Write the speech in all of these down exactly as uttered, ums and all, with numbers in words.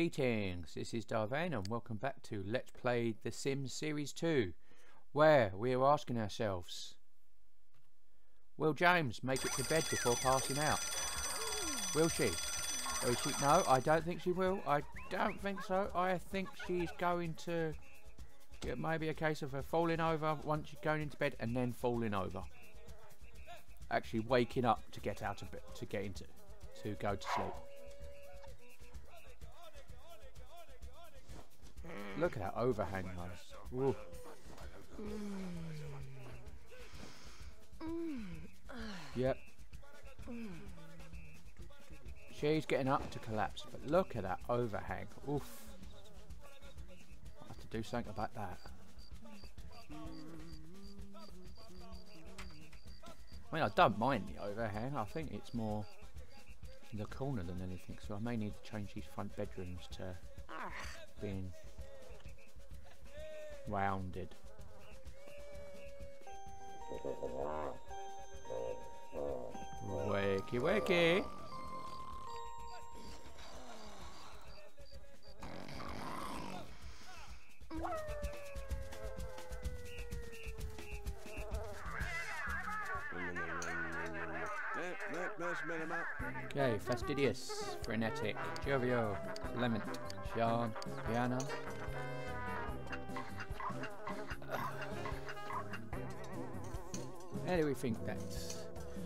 Greetings, this is Vane and welcome back to Let's Play The Sims Series two, where we are asking ourselves, will James make it to bed before passing out? Will she? Will she? No, I don't think she will. I don't think so. I think she's going to... It may be a case of her falling over once she's going into bed and then falling over. Actually waking up to get out of bed, to get into, to go to sleep. Look at that overhang, though. Ooh. Yep. She's getting up to collapse, but look at that overhang. Oof. I have to do something about that. I mean, I don't mind the overhang. I think it's more in the corner than anything, so I may need to change these front bedrooms to being rounded. Wakey wakey. Okay, fastidious, frenetic, jovial, clement, Sean, piano. How do we think that's?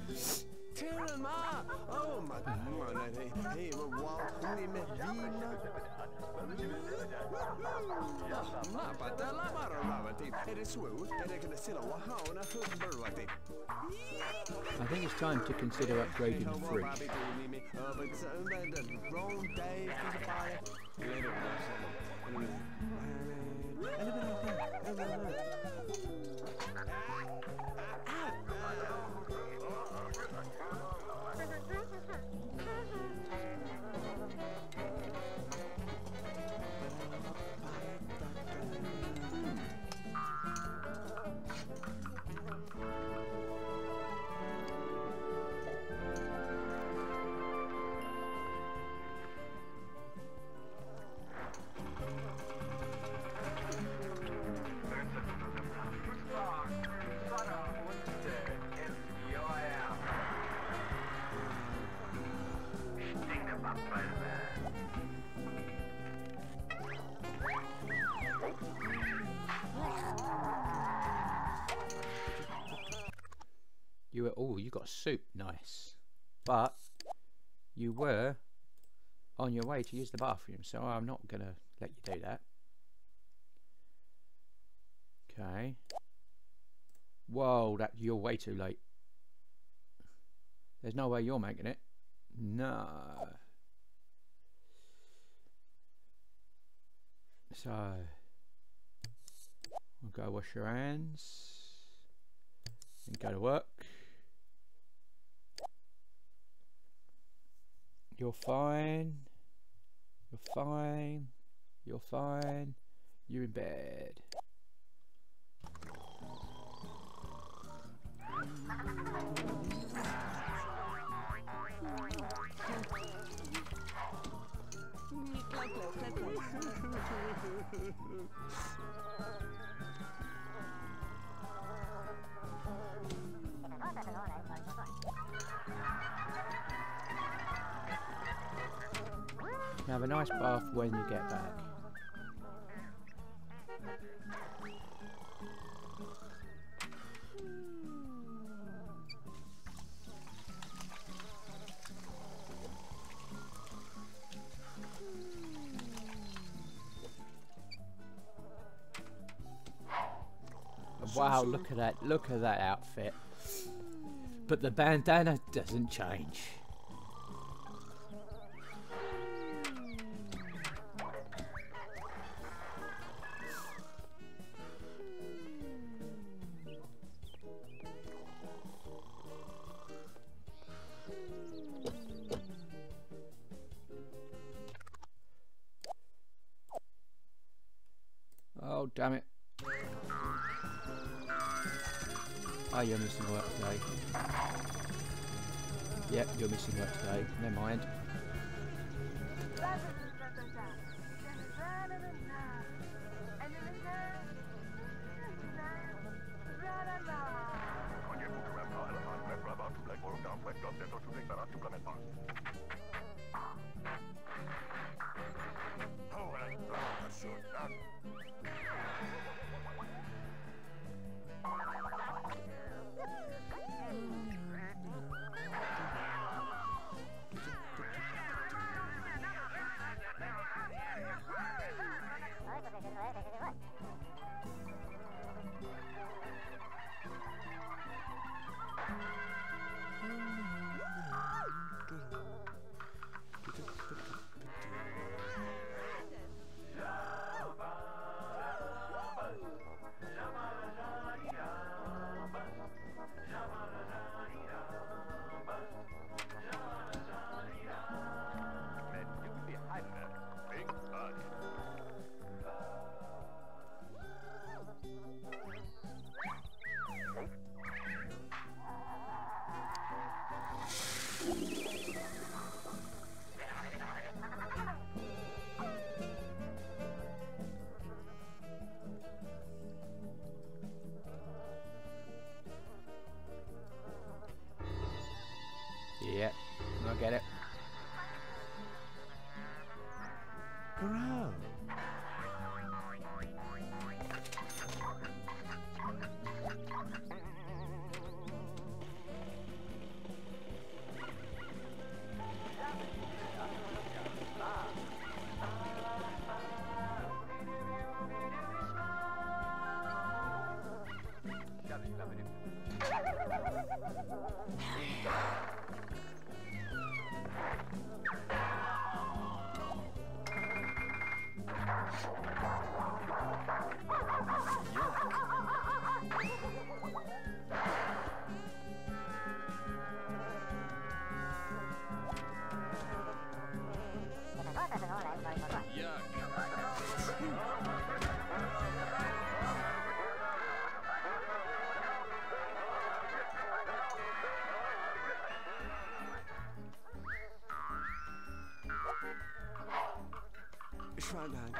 I think it's time to consider upgrading the fridge. You were, oh, you got soup, nice. But you were on your way to use the bathroom, so I'm not gonna let you do that. Okay. Whoa, that you're way too late. There's no way you're making it. No. So we'll go wash your hands and go to work. You're fine. You're fine. You're fine. You're in bed. Have a nice bath when you get back. Wow, look at that, look at that outfit. But the bandana doesn't change. Oh, damn it. Oh, you're missing work today. Yep, you're missing work today. Never mind. Yeah, I get it. Grow. Schwein.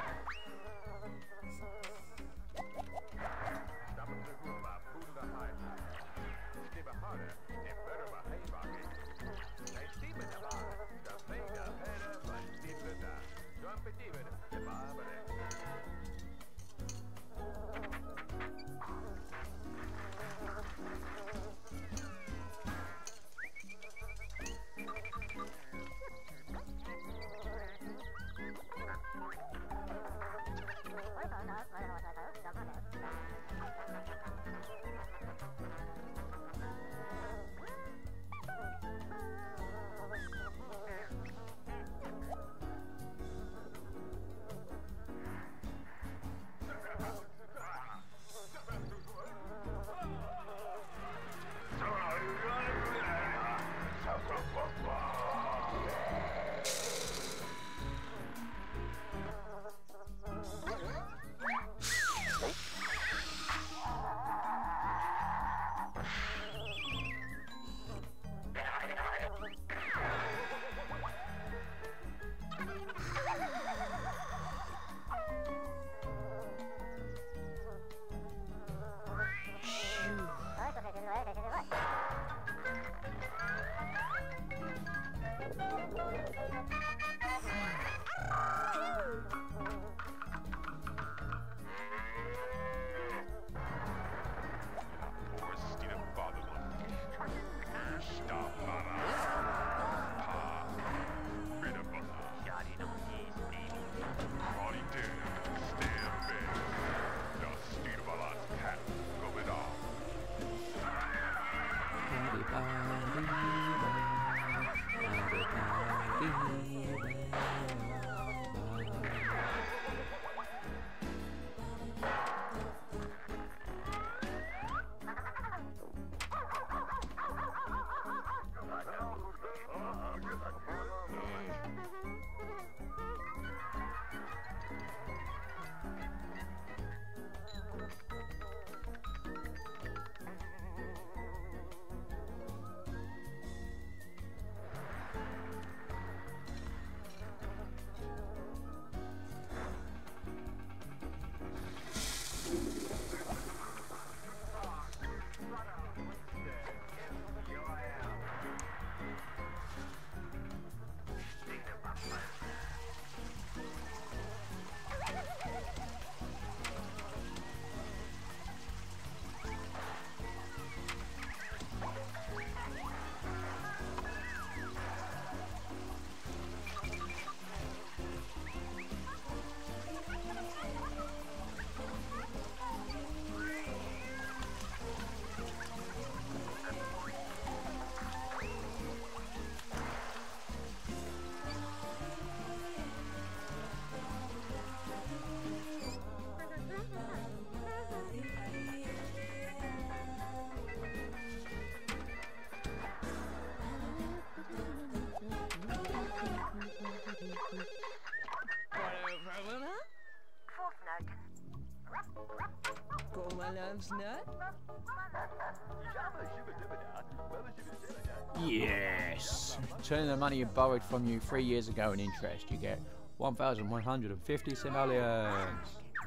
Yes! Turn the money you borrowed from you three years ago in interest. You get one thousand one hundred fifty simoleons.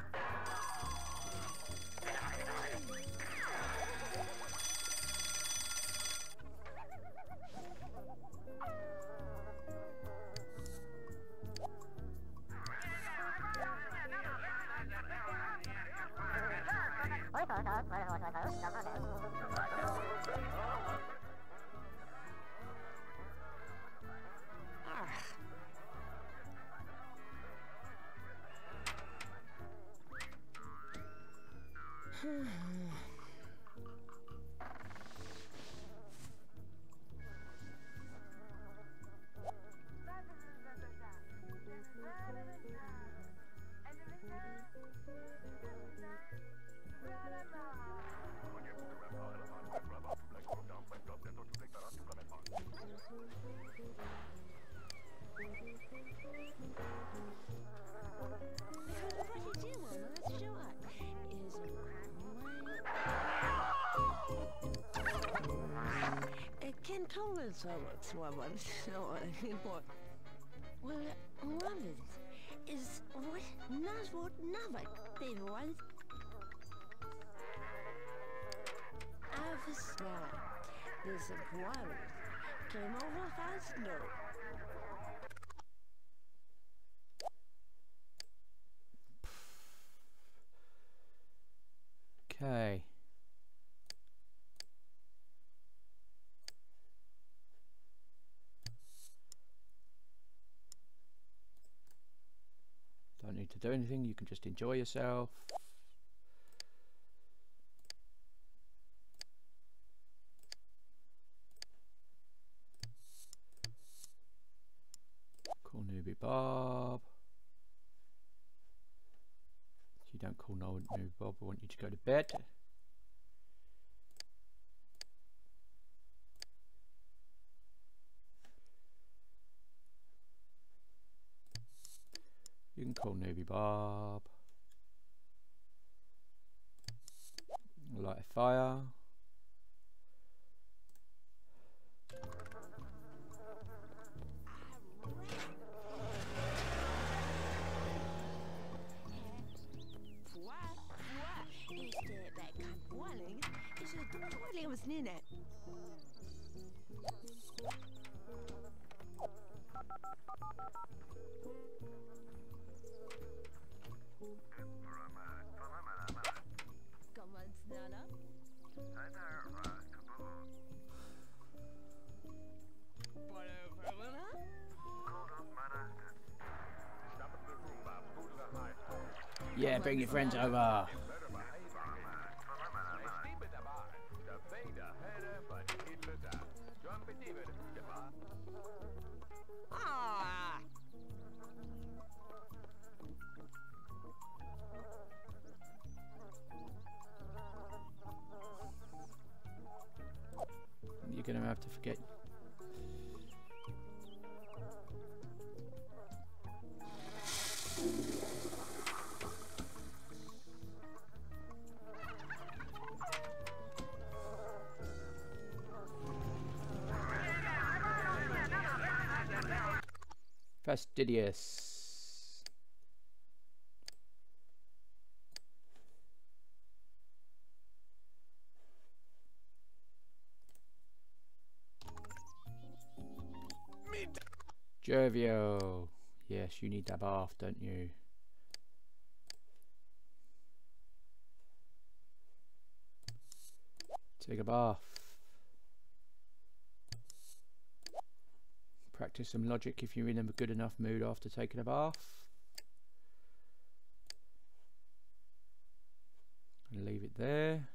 Well, Robin is what not what never they want. I've smart. This water came over fast no. Okay. Don't need to do anything, you can just enjoy yourself. Call newbie Bob. If you don't call no newbie Bob, I want you to go to bed. You can call newbie Bob. Light a fire. Yeah, bring your friends over. Ah. You're gonna have to forget. Fastidious. Jovial. Yes, you need that bath, don't you? Take a bath. Practice some logic if you're in a good enough mood after taking a bath. And leave it there.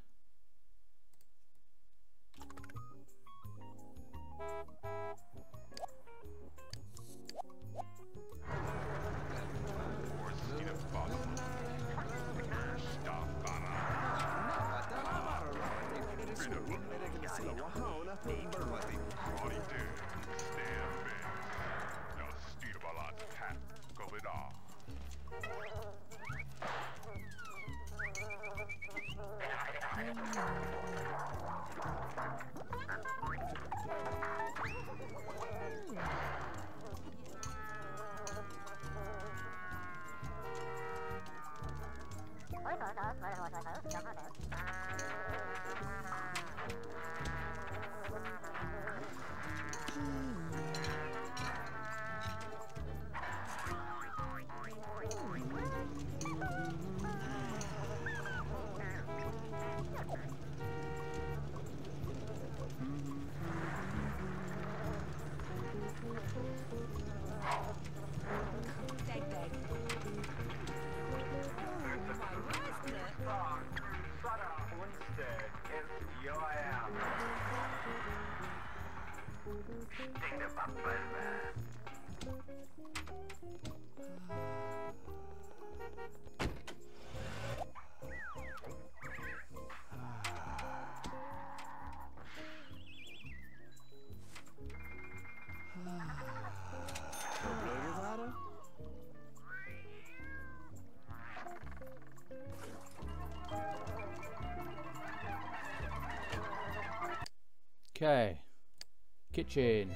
Okay, kitchen.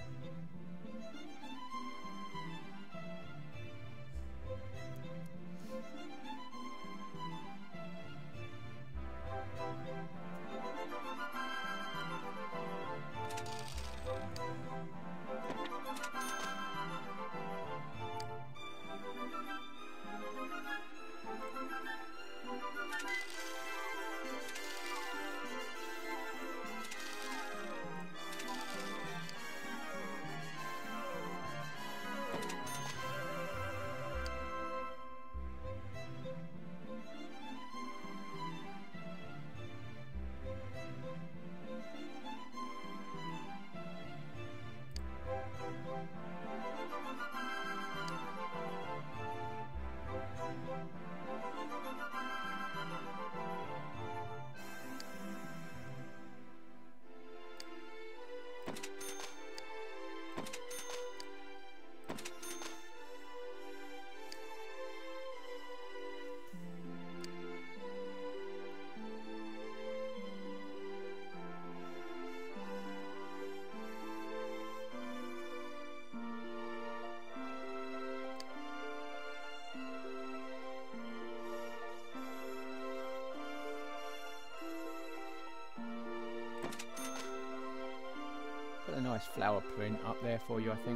Put a nice flower print up there for you, I think.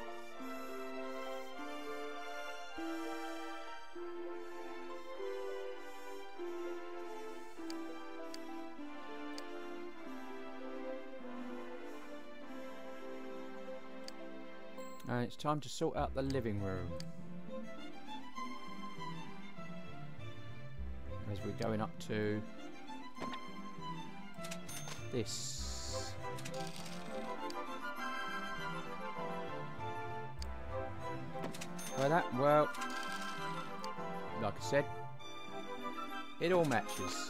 And it's time to sort out the living room. As we're going up to this. Well, that, well, like I said, it all matches.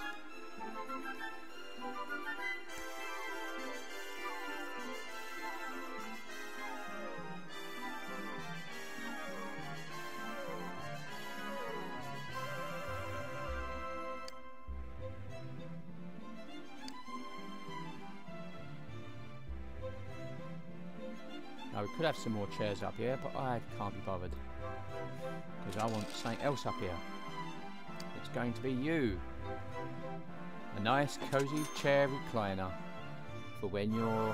Now we could have some more chairs up here, but I can't be bothered. Because I want something else up here. It's going to be you. A nice cozy chair recliner. For when you're...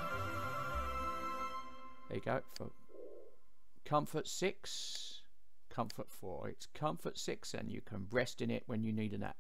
There you go. For comfort six. Comfort four. It's comfort six and you can rest in it when you need a nap.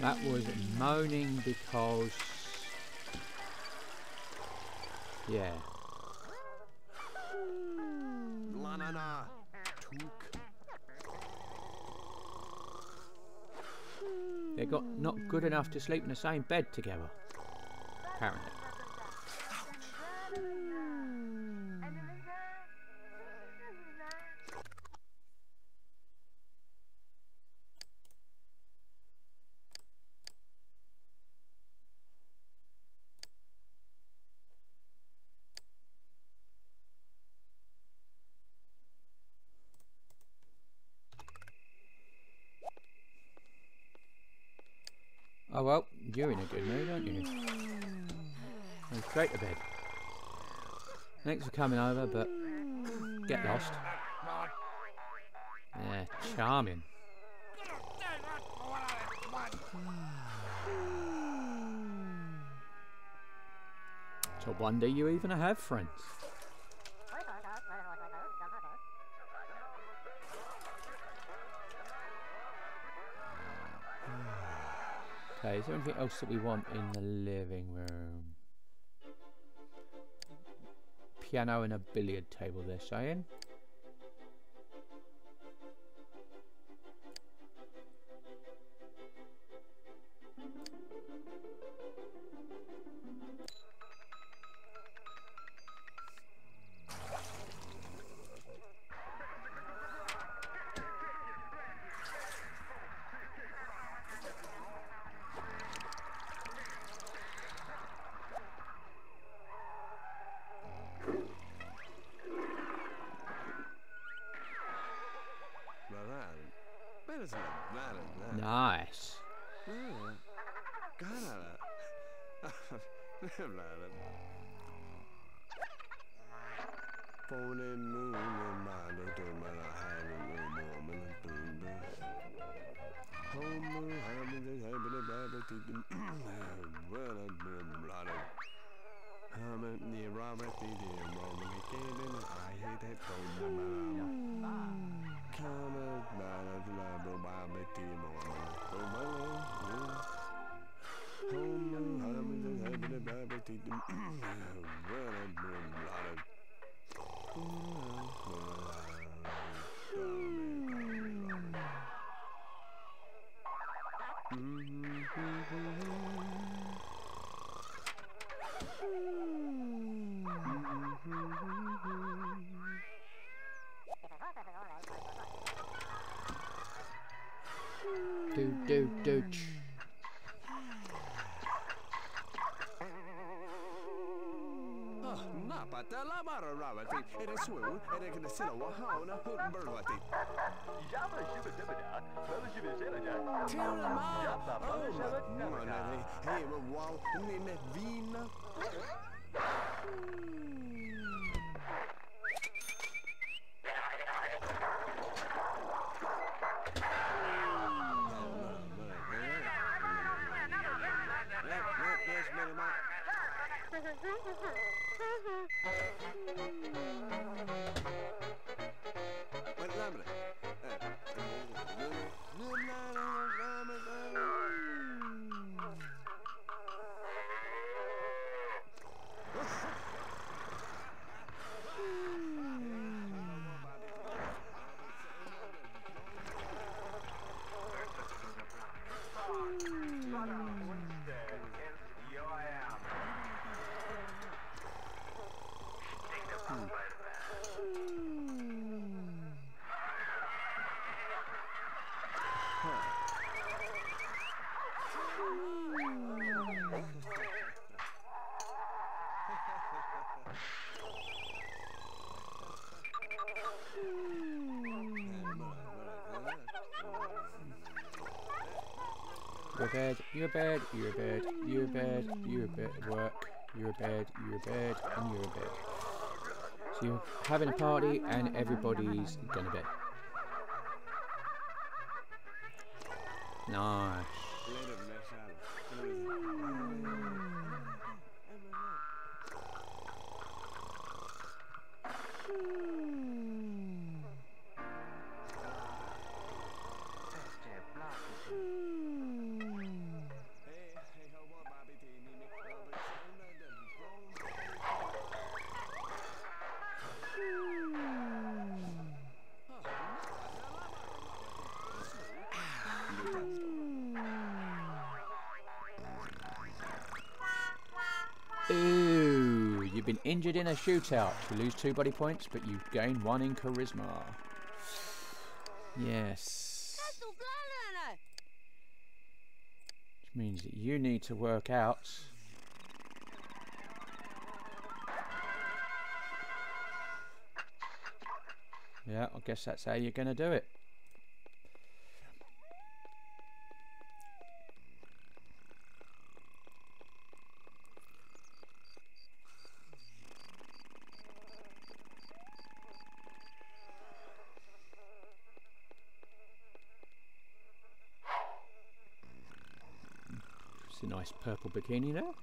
That was moaning because... yeah. La na na. Took. They got not good enough to sleep in the same bed together, apparently. Oh well, you're in a good mood, aren't you? Go straight to bed. Thanks for coming over, but get lost. Yeah, charming. To wonder you even have friends. Okay, is there anything else that we want in the living room? Piano and a billiard table, they're saying. Nice. Do do do. Patella bara ravati, är det så? Är det kan det silla wa hauna hundberwati? Jabba shibba dibba, well shibba silla ja. Tilla ma. Oh man, hey, wow, ni med vina. You're a bed, you're a bed, you're a bed, you're a bed, you're a bed, work, you're a bed, you're a bed, and you're a bed. So you're having a party and everybody's gone to bed. Nice. Ooh, you've been injured in a shootout. You lose two body points, but you gain one in charisma. Yes. Which means that you need to work out yeah, I guess that's how you're going to do it. It's a nice purple bikini there.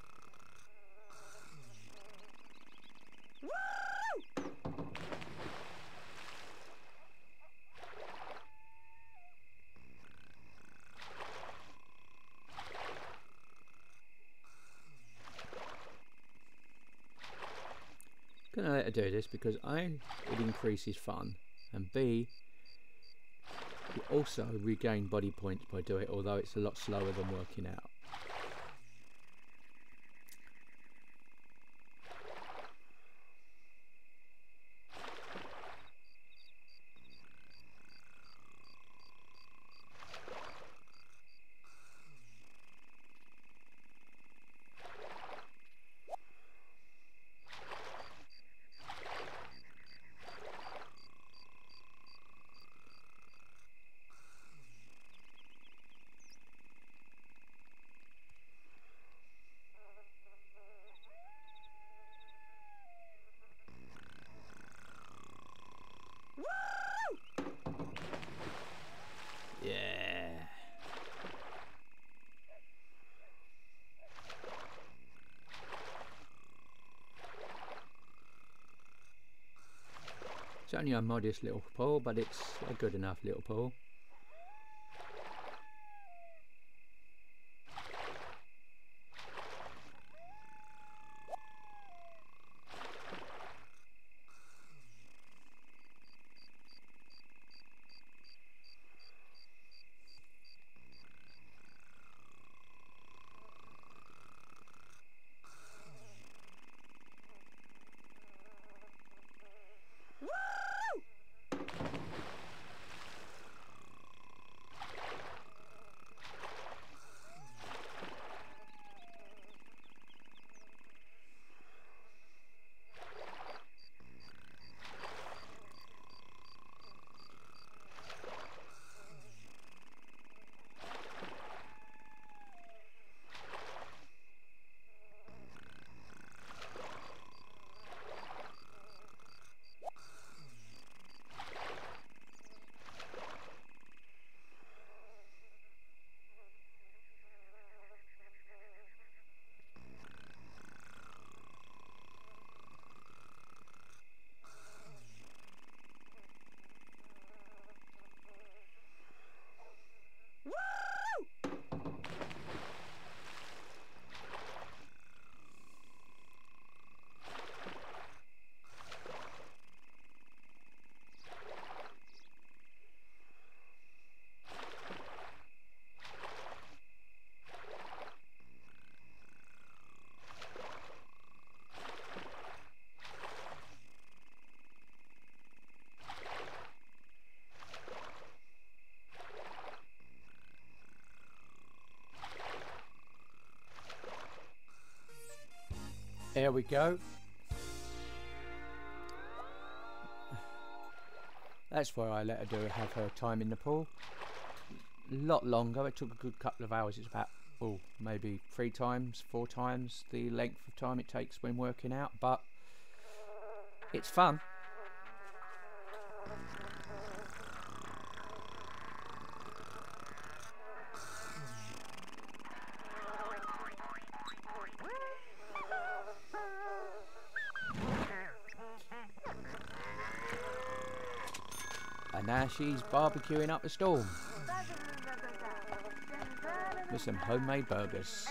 Gonna let her do this because A, it increases fun, and B, you also regain body points by doing it, although it's a lot slower than working out. Yeah. It's only a modest little pull, but it's a good enough little pull. There we go. That's why I let her do have her time in the pool. A lot longer. It took a good couple of hours. It's about oh maybe three times, four times the length of time it takes when working out, but it's fun. And now she's barbecuing up a storm with some homemade burgers.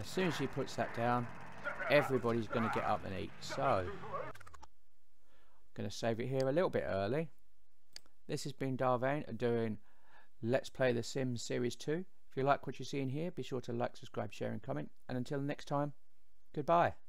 as soon as she puts that down, everybody's going to get up and eat. So, I'm going to save it here a little bit early. This has been Vane doing Let's Play The Sims Series two. If you like what you see in here, be sure to like, subscribe, share and comment. And until next time, goodbye.